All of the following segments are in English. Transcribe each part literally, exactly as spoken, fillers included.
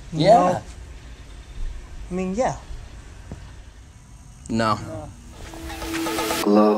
Yeah. No. I mean, yeah. No. No. Glow.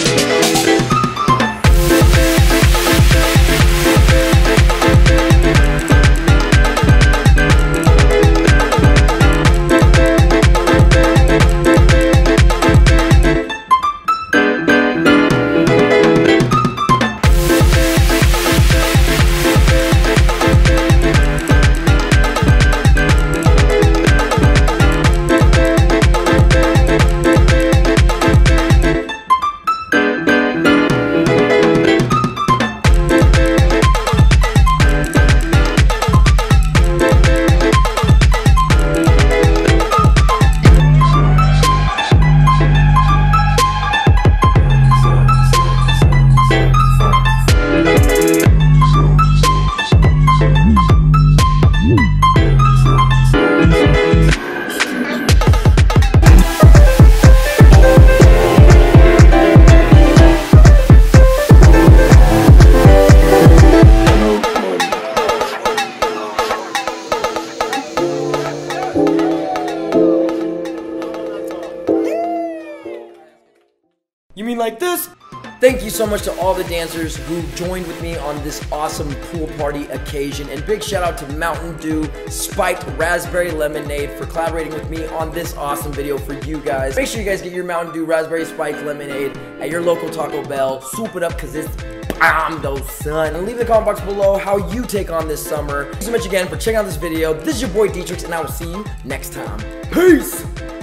You mean like this? Thank you so much to all the dancers who joined with me on this awesome pool party occasion. And big shout out to Mountain Dew Spiked Raspberry Lemonade for collaborating with me on this awesome video for you guys. Make sure you guys get your Mountain Dew Raspberry Spiked Lemonade at your local Taco Bell. Soup it up because it's bomb though, son. And leave in the comment box below how you take on this summer. Thanks so much again for checking out this video. This is your boy Dietrich, and I will see you next time. Peace!